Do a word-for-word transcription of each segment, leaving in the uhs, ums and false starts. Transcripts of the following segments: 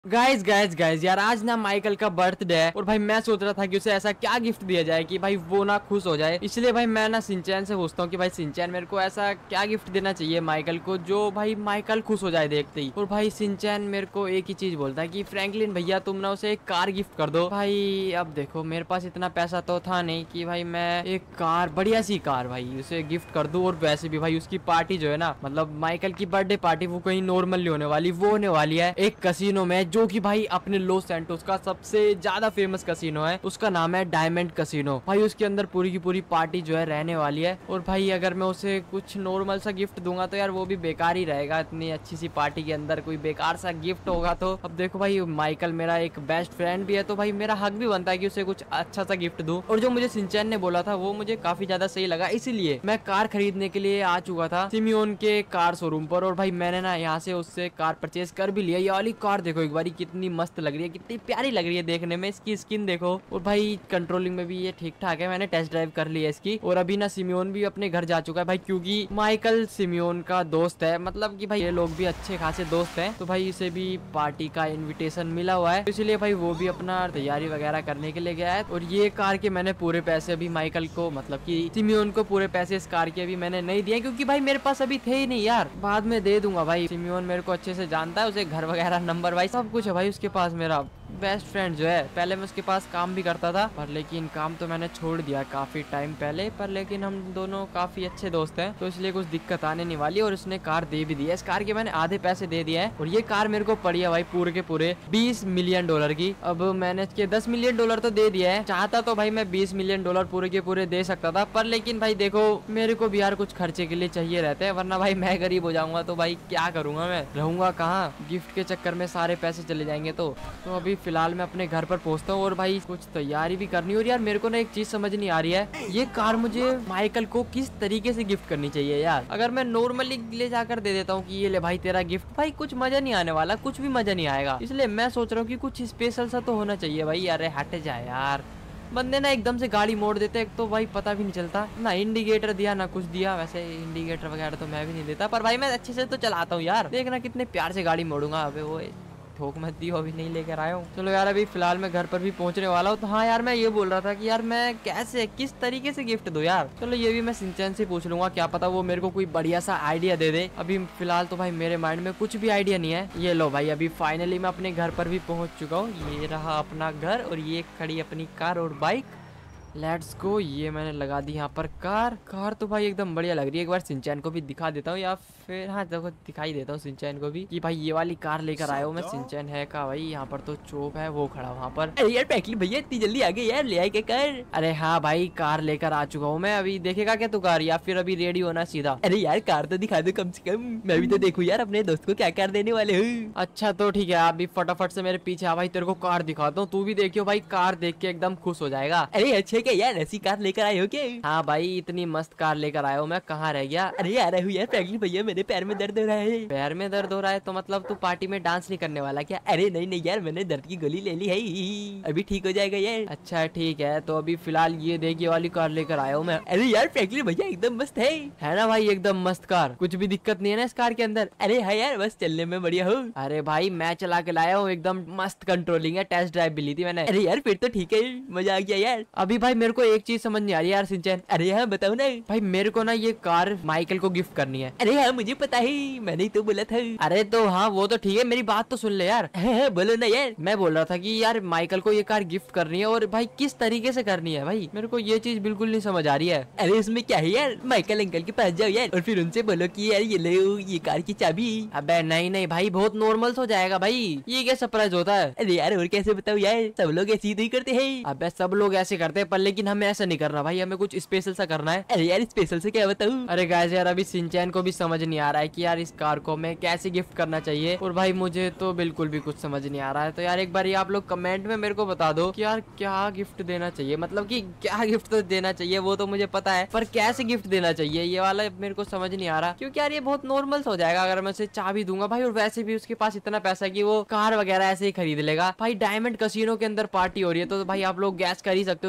Guys guys guys यार आज ना माइकल का बर्थडे है और भाई मैं सोच रहा था कि उसे ऐसा क्या गिफ्ट दिया जाए कि भाई वो ना खुश हो जाए। इसलिए भाई मैं ना सिंचैन से पूछता हूँ कि भाई सिंचैन मेरे को ऐसा क्या गिफ्ट देना चाहिए माइकल को जो भाई माइकल खुश हो जाए देखते ही। और भाई सिंचैन मेरे को एक ही चीज बोलता है कि फ्रैंकलिन भैया तुम ना उसे एक कार गिफ्ट कर दो। भाई अब देखो मेरे पास इतना पैसा तो था नहीं कि भाई मैं एक कार बढ़िया सी कार भाई उसे गिफ्ट कर दूं। और वैसे भी भाई उसकी पार्टी जो है ना मतलब माइकल की बर्थडे पार्टी वो कहीं नॉर्मल नहीं होने वाली, वो होने वाली है एक कसिनो में जो कि भाई अपने लॉस सैंटोस का सबसे ज्यादा फेमस कसिनो है। उसका नाम है डायमंड कसिनो। भाई उसके अंदर पूरी की पूरी पार्टी जो है रहने वाली है। और भाई अगर मैं उसे कुछ नॉर्मल सा गिफ्ट दूंगा तो यार वो भी बेकार ही रहेगा। इतनी अच्छी सी पार्टी के अंदर कोई बेकार सा गिफ्ट होगा तो अब देखो भाई माइकल मेरा एक बेस्ट फ्रेंड भी है तो भाई मेरा हक भी बनता है कि उसे कुछ अच्छा सा गिफ्ट दूं। और जो मुझे सिंचैन ने बोला था वो मुझे काफी ज्यादा सही लगा, इसीलिए मैं कार खरीदने के लिए आ चुका था सिमियोन के कार शोरूम पर। और भाई मैंने ना यहाँ से उससे कार परचेज कर भी लिया। ये वाली कार देखो एक बारी कितनी मस्त लग रही है, कितनी प्यारी लग रही है देखने में। इसकी स्किन देखो और भाई कंट्रोलिंग में भी ये ठीक ठाक है। मैंने टेस्ट ड्राइव कर ली है इसकी। और अभी ना सिमियोन भी अपने घर जा चुका है भाई क्योंकि माइकल सिमियोन का दोस्त है, मतलब कि भाई ये लोग भी अच्छे खासे दोस्त हैं तो भाई इसे भी पार्टी का इनविटेशन मिला हुआ है, इसलिए भाई वो भी अपना तैयारी वगैरह करने के लिए गया है। और ये कार के मैंने पूरे पैसे अभी माइकल को मतलब कि सिमियोन को पूरे पैसे इस कार के अभी मैंने नहीं दिए क्योंकि भाई मेरे पास अभी थे ही नहीं यार, बाद में दे दूंगा। भाई सिमियोन मेरे को अच्छे से जानता है, उसे घर वगैरह नंबर भाई सब कुछ है भाई उसके पास। मेरा बेस्ट फ्रेंड जो है पहले मैं उसके पास काम भी करता था पर लेकिन काम तो मैंने छोड़ दिया काफी टाइम पहले, पर लेकिन हम दोनों काफी अच्छे दोस्त हैं तो इसलिए कुछ दिक्कत आने नहीं वाली। और उसने कार दे भी दी है, इस कार के मैंने आधे पैसे दे दिए हैं। और ये कार मेरे को पड़ी है भाई पूरे के पूरे बीस मिलियन डॉलर की। अब मैंने इसके दस मिलियन डॉलर तो दे दिया है, चाहता तो भाई मैं बीस मिलियन डॉलर पूरे के पूरे दे सकता था पर लेकिन भाई देखो मेरे को भी यार कुछ खर्चे के लिए चाहिए रहते हैं, वरना भाई मैं गरीब हो जाऊंगा तो भाई क्या करूंगा, मैं रहूंगा कहाँ, गिफ्ट के चक्कर में सारे पैसे चले जाएंगे। तो, तो अभी फिलहाल मैं अपने घर पर पहुंचता हूँ और भाई कुछ तैयारी भी करनी। और यार मेरे को ना एक चीज समझ नहीं आ रही है, ये कार मुझे माइकल को किस तरीके से गिफ्ट करनी चाहिए यार। अगर मैं नॉर्मली ले जाकर दे देता हूँ कि ये ले भाई तेरा गिफ्ट, भाई कुछ मजा नहीं आने वाला, कुछ भी मजा नहीं आएगा। इसलिए मैं सोच रहा हूँ कि कुछ स्पेशल सा तो होना चाहिए भाई। यार हट जाए यार, बंदे ना एकदम से गाड़ी मोड़ देते एक तो भाई पता भी नहीं चलता, ना इंडिकेटर दिया ना कुछ दिया। वैसे इंडिकेटर वगैरह तो मैं भी नहीं देता पर भाई मैं अच्छे से तो चलाता हूँ यार, देखना कितने प्यार से गाड़ी मोड़ूंगा। अबे वो ठोक मत दियो, अभी नहीं लेकर आया हूँ। चलो यार अभी फिलहाल मैं घर पर भी पहुंचने वाला हूँ। तो हाँ यार मैं ये बोल रहा था कि यार मैं कैसे किस तरीके से गिफ्ट दूं यार। चलो ये भी मैं सिंचैन से पूछ लूंगा, क्या पता वो मेरे को कोई बढ़िया सा आइडिया दे दे। अभी फिलहाल तो भाई मेरे माइंड में कुछ भी आइडिया नहीं है। ये लो भाई अभी फाइनली मैं अपने घर पर भी पहुंच चुका हूँ। ये रहा अपना घर और ये खड़ी अपनी कार और बाइक, लेट्स गो। ये मैंने लगा दी यहाँ पर कार। कार तो भाई एकदम बढ़िया लग रही है। एक बार सिंचैन को भी दिखा देता हूँ या फिर हाँ देखो दिखाई देता हूँ सिंचैन को भी कि भाई ये वाली कार लेकर आया हूँ मैं। सिंचैन है का भाई, यहाँ पर तो चोप है वो खड़ा वहाँ पर। अरे यार पैकली भैया इतनी जल्दी आ गए यार, ले आए क्या कार? अरे हाँ भाई कार लेकर आ चुका हूँ मैं। अभी देखेगा क्या तू कार या फिर अभी रेडी होना सीधा? अरे यार कार तो दिखा दो कम से कम, मैं भी तो देखूँ यार अपने दोस्त को क्या कार देने वाले हूँ। अच्छा तो ठीक है आप भी फटाफट से मेरे पीछे आ भाई, तेरे को कार दिखाता हूँ, तू भी देखियो भाई कार देख के एकदम खुश हो जाएगा। अरे अच्छा क्या यार ऐसी कार लेकर आए हो क्या? हाँ भाई इतनी मस्त कार लेकर आया हूँ मैं, कहाँ रह गया? अरे आ रहा हूँ यार पैकली भैया, मेरे पैर में दर्द हो रहा है। पैर में दर्द हो रहा है तो मतलब तू पार्टी में डांस नहीं करने वाला क्या? अरे नहीं नहीं यार मैंने दर्द की गोली ले ली है, अभी ठीक हो जाएगा यार। अच्छा ठीक है तो अभी फिलहाल ये देखिए वाली कार लेकर आया हूँ मैं। अरे यार पैकली भैया एकदम मस्त है, है ना भाई एकदम मस्त कार, कुछ भी दिक्कत नहीं है ना इस कार के अंदर? अरे हाँ यार बस चलने में बढ़िया हो। अरे भाई मैं चला के लाया हूँ, एकदम मस्त कंट्रोलिंग है, टेस्ट ड्राइव भी ली थी मैंने। अरे यार फिर तो ठीक है, मजा आ गया यार। अभी भाई मेरे को एक चीज समझ नहीं आ रही यार सिंचैन। अरे हाँ बताओ ना भाई, मेरे को ना ये कार माइकल को गिफ्ट करनी है। अरे हाँ मुझे पता है, मैंने तो बोला था। अरे तो हाँ वो तो ठीक है, मेरी बात तो सुन ले यार। है, है, बोलो ना यार। मैं बोल रहा था कि यार माइकल को ये कार गिफ्ट करनी है और भाई किस तरीके से करनी है भाई, मेरे को ये चीज बिल्कुल नहीं समझ आ रही है। अरे इसमें क्या है यार, माइकल अंकल के पास जाओ यार और फिर उनसे बोलो कि यार ये लो ये कार की चाबी। अबे नहीं नहीं भाई बहुत नॉर्मल हो जाएगा भाई, ये क्या सरप्राइज होता है? अरे यार और कैसे बताओ यार, सब लोग ऐसे ही करते हैं। अबे सब लोग ऐसे करते हैं पर लेकिन हमें ऐसा नहीं करना भाई, हमें कुछ स्पेशल सा करना है। अरे यार स्पेशल से क्या बताऊं? अरे गाइस यार अभी सिंचैन को भी समझ नहीं आ रहा है कि यार इस कार को मैं कैसे गिफ्ट करना चाहिए, और भाई मुझे तो बिल्कुल भी कुछ समझ नहीं आ रहा है। तो यार एक बार ये आप लोग कमेंट में मेरे को बता दो कि यार क्या गिफ्ट देना चाहिए, मतलब कि क्या गिफ्ट तो देना चाहिए वो तो मुझे पता है पर कैसे गिफ्ट देना चाहिए ये वाला मेरे को समझ नहीं आ रहा, क्योंकि यार ये बहुत नॉर्मल हो जाएगा अगर मैं उसे चाबी दूंगा भाई। और वैसे भी उसके पास इतना पैसा है कि वो कार वगैरह ऐसे ही खरीद लेगा। भाई डायमंड कसिनो के अंदर पार्टी हो रही है तो भाई आप लोग गैस कर ही सकते हो उसके पास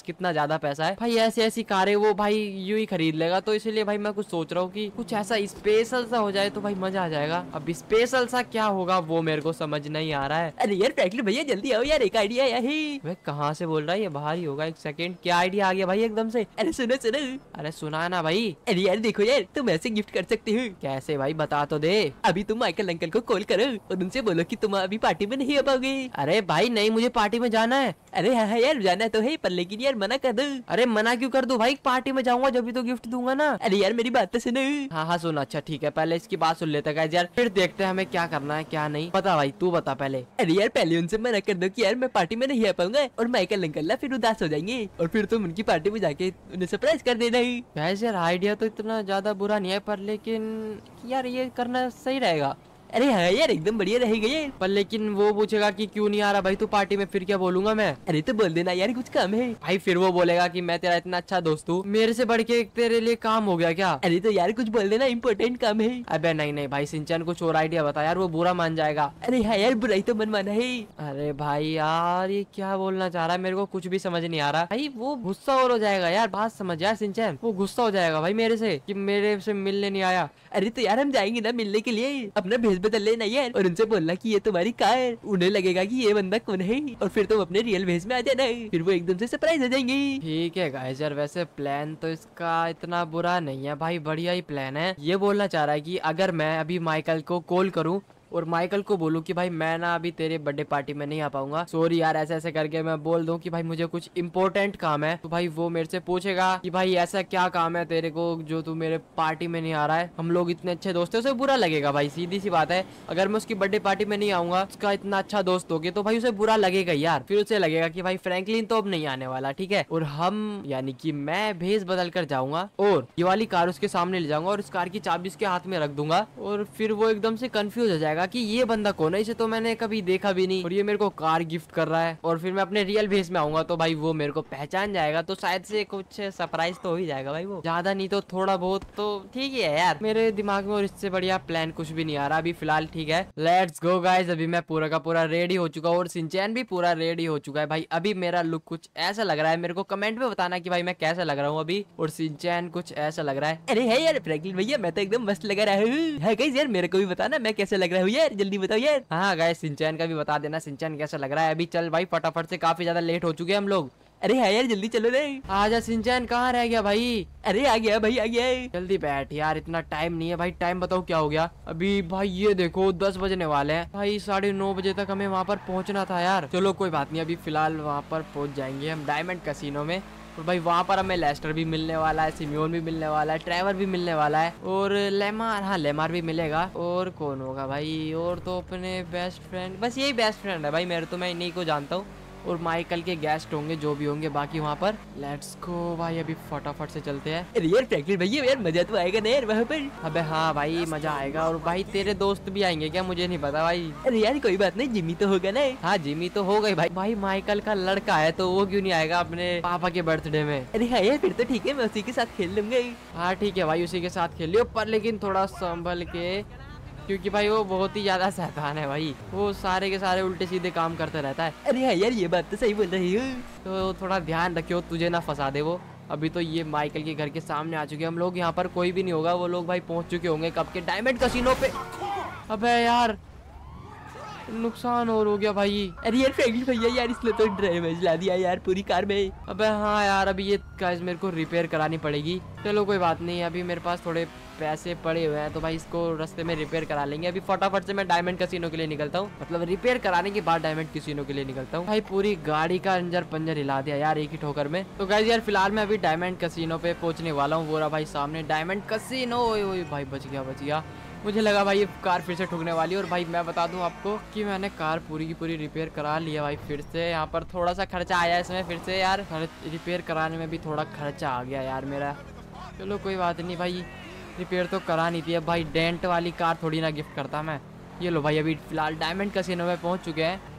कितना ज्यादा पैसा है भाई, ऐसी ऐसी कारें वो भाई यूं ही खरीद लेगा। तो इसलिए भाई मैं कुछ सोच रहा हूँ कि कुछ ऐसा स्पेशल सा हो जाए तो भाई मजा आ जाएगा। अब स्पेशल सा क्या होगा वो मेरे को समझ नहीं आ रहा है। अरे यार फ्रैंकलिन भैया जल्दी आओ यार, एक आइडिया आया है। वे कहाँ से बोल रहा है, ये बाहर ही होगा। एक सेकंड, क्या आइडिया आ गया भाई एकदम से? अरे सुनो सुनो, अरे सुना ना भाई। अरे यार देखो यार, तुम ऐसे गिफ्ट कर सकते हो। कैसे भाई, बता तो दे। अभी तुम माइकल अंकल को कॉल करो और उनसे बोलो कि तुम अभी पार्टी में नहीं आ पाओगे। अरे भाई नहीं, मुझे पार्टी में जाना है। अरे हाँ हाँ यार जाना तो है, पर लेकिन यार मना कर दो। अरे मना क्यों कर दूं भाई, पार्टी में जाऊंगा जब भी तो गिफ्ट दूंगा ना। अरे यार मेरी बात तो सुनो। हाँ हाँ सुन, अच्छा ठीक है, पहले इसकी बात सुन लेते हैं यार, फिर देखते हैं हमें क्या करना है क्या नहीं। पता भाई, तू बता पहले। अरे यार पहले उनसे मना कर दो कि यार मैं पार्टी में नहीं आ पाऊंगा, और माइकल अंकल ना फिर उदास हो जाएंगे, और फिर तुम उनकी पार्टी में जाके उन्हें सरप्राइज कर देना ही। वैसे यार आइडिया तो इतना ज्यादा बुरा नहीं है, पर लेकिन यार ये करना सही रहेगा। अरे हाँ यार एकदम बढ़िया रहेगा ये। पर लेकिन वो पूछेगा कि क्यों नहीं आ रहा भाई तू पार्टी में, फिर क्या बोलूंगा मैं? अरे तो बोल देना यार कुछ काम है। भाई फिर वो बोलेगा कि मैं तेरा इतना अच्छा दोस्त हूँ, मेरे से बढ़ के तेरे लिए काम हो गया क्या? अरे तो यार कुछ बोल देना, इम्पोर्टेंट काम है। अबे नहीं नहीं भाई सिंचन, कुछ और आइडिया बता यार, वो बुरा मान जाएगा। अरे हाँ यार बुराई तो मनवाना है। अरे भाई यार ये क्या बोलना चाह रहा है, मेरे को कुछ भी समझ नहीं आ रहा भाई। वो गुस्सा और हो जाएगा यार, बात समझ यार सिंचन, वो गुस्सा हो जाएगा भाई मेरे से कि मेरे से मिलने नहीं आया। अरे तो यार हम जाएंगे ना मिलने के लिए, अपना भेज बदल लेना यार, और उनसे बोलना कि ये तुम्हारी कार। उन्हें लगेगा कि ये बंदा कौन है, और फिर तुम अपने रियल भेज में आ जाना, फिर वो एकदम से सरप्राइज हो जाएंगे। ठीक है गाइस यार, वैसे प्लान तो इसका इतना बुरा नहीं है भाई, बढ़िया ही प्लान है। ये बोलना चाह रहा है कि अगर मैं अभी माइकल को कॉल करूं और माइकल को बोलूं कि भाई मैं ना अभी तेरे बर्थडे पार्टी में नहीं आ पाऊंगा, सॉरी यार, ऐसे ऐसे करके मैं बोल दूं कि भाई मुझे कुछ इंपॉर्टेंट काम है, तो भाई वो मेरे से पूछेगा कि भाई ऐसा क्या काम है तेरे को जो तू मेरे पार्टी में नहीं आ रहा है, हम लोग इतने अच्छे दोस्त हैं। उसे बुरा लगेगा भाई, सीधी सी बात है। अगर मैं उसकी बर्थडे पार्टी में नहीं आऊंगा, उसका इतना अच्छा दोस्त हो गया, तो भाई उसे बुरा लगेगा यार। फिर उसे लगेगा कि भाई फ्रैंकलिन तो अब नहीं आने वाला, ठीक है। और हम यानी कि मैं भेस बदल कर जाऊंगा और ये वाली कार उसके सामने ले जाऊंगा और उस कार की चाबी उसके हाथ में रख दूंगा, और फिर वो एकदम से कंफ्यूज हो जाएगा कि ये बंदा कौन है, इसे तो मैंने कभी देखा भी नहीं और ये मेरे को कार गिफ्ट कर रहा है। और फिर मैं अपने रियल भेस में आऊंगा तो भाई वो मेरे को पहचान जाएगा, तो शायद से कुछ सरप्राइज तो हो ही जाएगा भाई, वो ज्यादा नहीं तो थोड़ा बहुत तो ठीक ही है यार मेरे दिमाग में। और इससे बढ़िया प्लान कुछ भी नहीं आ रहा अभी फिलहाल, ठीक है। लेट्स गो गाइस, अभी मैं पूरा का पूरा रेडी हो चुका हूँ और सिंचैन भी पूरा रेडी हो चुका है भाई। अभी मेरा लुक कुछ ऐसा लग रहा है, मेरे को कमेंट में बताना कि भाई मैं कैसा लग रहा हूँ अभी, और सिंचैन कुछ ऐसा लग रहा है। अरे है यार फ्रैंकलिन भैया, मैं तो एकदम मस्त लग रहा हूँ। है गाइस यार मेरे को भी बताना मैं कैसा लग रहा हूँ यार, जल्दी बताओ यार। हाँ गाइस सिंचैन का भी बता देना सिंचैन कैसा लग रहा है। अभी चल भाई फटाफट से, काफी ज्यादा लेट हो चुके हैं हम लोग। अरे हाँ यार जल्दी चलो रे। आजा सिंचैन, कहाँ रह गया भाई? अरे आ गया भाई आ गया। जल्दी बैठ यार, इतना टाइम नहीं है भाई। टाइम बताओ क्या हो गया अभी भाई? ये देखो दस बजने वाले हैं भाई, साढ़े नौ बजे तक हमें वहाँ पर पहुँचना था यार। चलो कोई बात नहीं, अभी फिलहाल वहाँ पर पहुँच जाएंगे हम डायमंड कैसीनो में। और भाई वहाँ पर हमें लेस्टर भी मिलने वाला है, सिमियोन भी मिलने वाला है, ट्रेवर भी मिलने वाला है, और लेमार, हाँ लेमार भी मिलेगा। और कौन होगा भाई? और तो अपने बेस्ट फ्रेंड, बस यही बेस्ट फ्रेंड है भाई मेरे, तो मैं इन्हीं को जानता हूँ। और माइकल के गेस्ट होंगे जो भी होंगे बाकी वहाँ पर। लेट्स गो भाई, अभी फटाफट से चलते हैं। अरे यार फ्रैंकलिन भैया यार मजा तो आएगा ना यार वहाँ पर। अबे हाँ भाई मजा आएगा। और भाई तेरे दोस्त भी आएंगे क्या? मुझे नहीं पता भाई। अरे यार कोई बात नहीं, जिम्मी तो होगा ना। हाँ जिमी तो हो गई भाई। भाई माइकल का लड़का है तो वो क्यों नहीं आएगा अपने पापा के बर्थडे में? अरे हाँ यार फिर तो ठीक है, मैं उसी के साथ खेल लूंगा। हाँ ठीक है भाई, उसी के साथ खेलियो, पर लेकिन थोड़ा संभल के, क्योंकि भाई वो बहुत ही ज्यादा शैतान है भाई, वो सारे के सारे उल्टे सीधे काम करते रहता है। अरे हाँ यार ये बात तो सही बोल रही हूँ, तो थोड़ा ध्यान रखियो तुझे ना फंसा दे वो। अभी तो ये माइकल के घर के सामने आ चुके हम लोग, यहाँ पर कोई भी नहीं होगा, वो लोग भाई पहुंच चुके होंगे कब के डायमंड कैसीनो पे। अबे यार नुकसान और हो गया भाई। अरे यार फ्रैंकलिन भैया यार इसने तो डैमेज ला दिया यार पूरी कार में। अबे हाँ यार, अभी ये गाइस मेरे को रिपेयर करानी पड़ेगी। चलो कोई बात नहीं, अभी मेरे पास थोड़े पैसे पड़े हुए हैं तो भाई इसको रास्ते में रिपेयर करा लेंगे। अभी फटाफट से मैं डायमंड कैसीनो के लिए निकलता हूँ, मतलब रिपेयर कराने के बाद डायमंड कैसीनो के लिए निकलता हूँ। भाई पूरी गाड़ी का अंजर पंजर हिला दिया यार एक ही ठोकर में। तो गाइस यार फिलहाल मैं अभी डायमंड कैसीनो पे पहुंचने वाला हूँ। वो रहा भाई सामने डायमंड कैसीनो। ओए ओए भाई बच गया बच गया, मुझे लगा भाई ये कार फिर से ठुकने वाली। और भाई मैं बता दूं आपको कि मैंने कार पूरी की पूरी रिपेयर करा लिया भाई फिर से। यहाँ पर थोड़ा सा खर्चा आया इसमें फिर से यार, रिपेयर कराने में भी थोड़ा खर्चा आ गया यार मेरा। चलो कोई बात नहीं भाई, रिपेयर तो करा नहीं थी। अब भाई डेंट वाली कार थोड़ी ना गिफ्ट करता मैं। ये लो भाई, अभी फिलहाल डायमंड कैसीनो में पहुंच चुके हैं।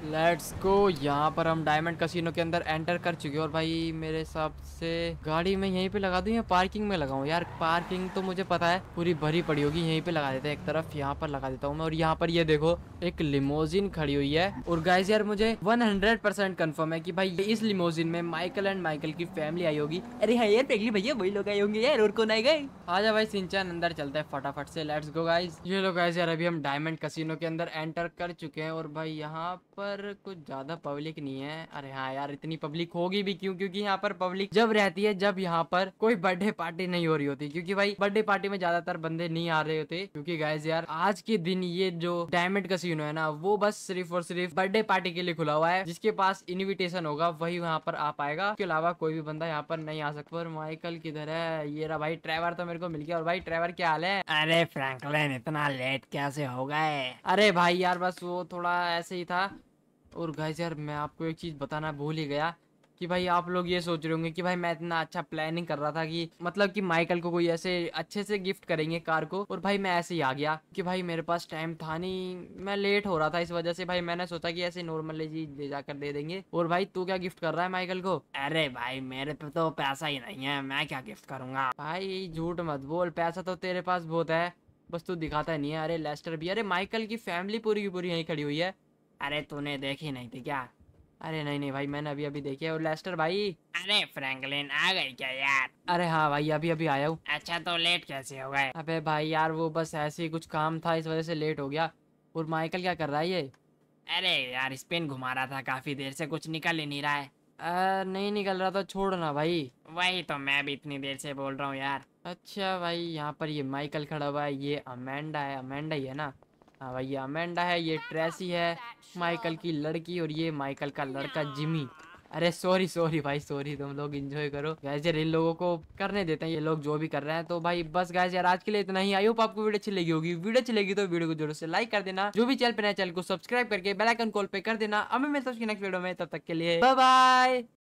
Let's go. यहाँ पर हम डायमंड कैसीनो के अंदर एंटर कर चुके हैं और भाई मेरे हिसाब से गाड़ी में यहीं पे लगा दूं या पार्किंग में लगाऊं? यार पार्किंग तो मुझे पता है पूरी भरी पड़ी होगी, यहीं पे लगा देते हैं एक तरफ, यहाँ पर लगा देता हूँ मैं। और यहाँ पर ये देखो एक लिमोजिन खड़ी हुई है। और गाइस यार मुझे हंड्रेड परसेंट कंफर्म है कि भाई इस लिमोजिन में माइकल एंड माइकल की फैमिली आई होगी। अरे हाँ यार फ्रैंकलिन भैया वही लोग आए होंगे यार, और कौन आएगा? आजा भाई सिंचन, अंदर चलते हैं फटाफट से। Let's go guys. ये लो गाइस यार अभी हम डायमंड कैसीनो के अंदर एंटर कर चुके हैं और भाई यहाँ पर कुछ ज्यादा पब्लिक नहीं है। अरे हाँ यार इतनी पब्लिक होगी भी क्यों? क्योंकि यहाँ पर पब्लिक जब रहती है जब यहाँ पर कोई बर्थडे पार्टी नहीं हो रही होती, क्योंकि भाई बर्थडे पार्टी में ज्यादातर बंदे नहीं आ रहे होते। क्योंकि गाइस यार आज के दिन ये जो डायमंड कैसीनो है ना वो बस सिर्फ और सिर्फ बर्थडे पार्टी के लिए खुला हुआ है। जिसके पास इनविटेशन होगा वही वहाँ पर आ पाएगा, इसके अलावा कोई भी बंदा यहाँ पर नहीं आ सकता। और माइकल किधर है? ये रहा भाई, ट्रेवर तो मेरे को मिल गया। और भाई ट्रेवर क्या हाल है? अरे फ्रैंकलिन इतना लेट कैसे हो गए? अरे भाई यार बस वो थोड़ा ऐसे ही था। और गाइस यार मैं आपको एक चीज बताना भूल ही गया कि भाई आप लोग ये सोच रहे होंगे कि भाई मैं इतना अच्छा प्लानिंग कर रहा था कि मतलब कि माइकल को कोई ऐसे अच्छे से गिफ्ट करेंगे कार को, और भाई मैं ऐसे ही आ गया कि भाई मेरे पास टाइम था नहीं, मैं लेट हो रहा था। इस वजह से भाई मैंने सोचा कि ऐसे नॉर्मल चीज ले जाकर दे देंगे। और भाई तू क्या गिफ्ट कर रहा है माइकल को? अरे भाई मेरे पे तो पैसा ही नहीं है, मैं क्या गिफ्ट करूंगा? भाई झूठ मत बोल, पैसा तो तेरे पास बहुत है, बस तू दिखाता नहीं है। अरे लेस्टर भी, अरे माइकल की फैमिली पूरी की पूरी यहीं खड़ी हुई है। अरे तूने देखी नहीं थी क्या? अरे नहीं नहीं भाई मैंने अभी अभी देखी है। और लेस्टर भाई, अरे फ्रैंकलिन आ गई क्या यार? अरे हाँ भाई अभी अभी आया हूँ। अच्छा तो लेट कैसे हो गए? अबे भाई यार वो बस ऐसे ही कुछ काम था इस वजह से लेट हो गया। और माइकल क्या कर रहा है ये? अरे यार स्पिन घुमा रहा था काफी देर से, कुछ निकल ही नहीं रहा है। आ, नहीं निकल रहा तो छोड़ना भाई। वही तो मैं भी इतनी देर से बोल रहा हूँ यार। अच्छा भाई यहाँ पर ये माइकल खड़ा हुआ है, ये अमेंडा है, अमेंडा ही है ना? हाँ भाई ये अमेंडा है, ये ट्रेसी है माइकल की लड़की, और ये माइकल का लड़का जिमी। अरे सॉरी सॉरी भाई सॉरी, तुम लोग एंजॉय करो। गाइस यार इन लोगों को करने देते हैं, ये लोग जो भी कर रहे हैं। तो भाई बस गाइस यार आज के लिए इतना ही। आई होप आपको वीडियो अच्छी लगी होगी। वीडियो अच्छी लगी तो वीडियो को जरूर से लाइक कर देना, जो भी चैनल पे नया चैनल को सब्सक्राइब करके बेल आइकन कॉल पे कर देना। अब मैं मिलता हूँ नेक्स्ट वीडियो में, तब तक के लिए बाय बाय।